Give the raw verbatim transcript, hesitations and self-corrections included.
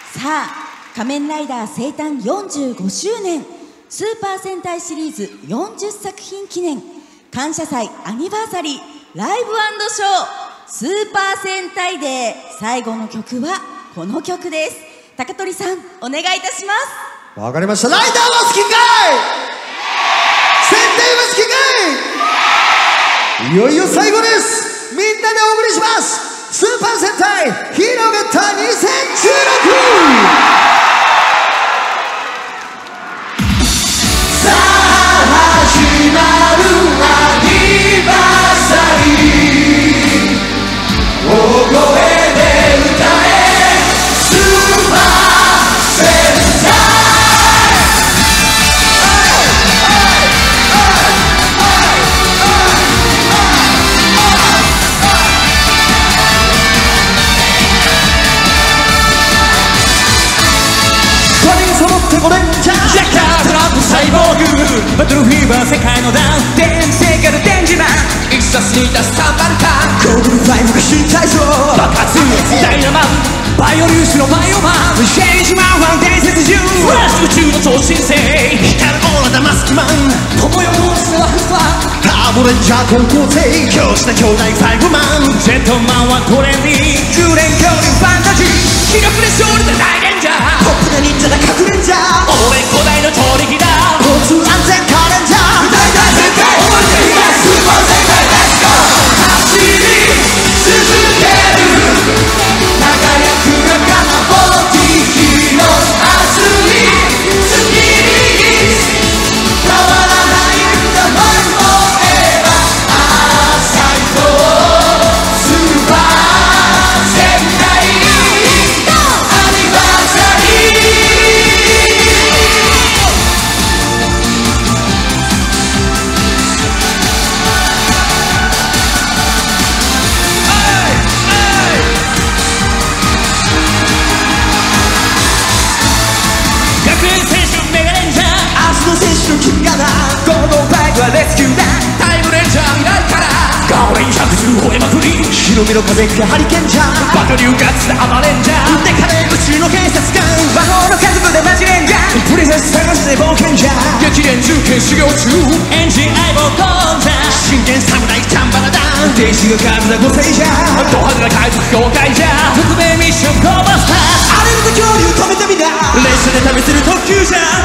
さあ、仮面ライダー生誕よんじゅうごしゅうねんスーパー戦隊シリーズよんじゅっさくひん記念感謝祭アニバーサリーライブ&ショースーパー戦隊デー、最後の曲はこの曲です。高取さん、お願いいたします。 わかりました。ライダーは好きかい、戦隊は好きかい、いよいよ最後です。みんなでお送りします。スーパー戦隊ヒーローゲッターにせんじゅうろく。さあ始まるアニバーサリー、大声で歌えスーパー戦隊。ゴレンジャージャッカートラップサイボーグバトルフィーバー世界のダウン電磁世界の電磁マン一冊に出すサンバルカンゴーグルファイブが新体操爆発ダイナマンバイオ粒子のバイオマンチェンジマンワン伝説中フラッシュ宇宙の超新星光るオーラダマスクマン友よのスラファンターボレンジャー高校生強靭な兄弟ファイブマンジェットマンはトレンディー空連恐竜ファンタジー気力で勝利だ大レンジャーポップな忍者だ隠れんじゃ俺古代の超力だ交通安全カーレンジャー大大戦隊おまけにはスーパー戦隊レッツゴー走り続ける輝く中のボディヒーロー熱いスキリ変わらないんだマイフォーエバーあー最高スーパー戦隊アニバーサリー。ゴーゴーバイクはレスキューだタイムレンジャー未来からガオレンひゃくじゅう吠えまくり白身の風がハリケーンジャーバカ竜ガッツでアマレンジャーでかね宇宙の警察官魔法の家族でマジレンジャープリンセス探して冒険者激練銃剣修行中エンジン相棒ゴンザ真剣侍チャンバラだ天使が数だごせいじゃド派手な海賊妖怪じゃ特命ミッションコーバスターあれの恐竜止めてみな列車で旅する特急じゃ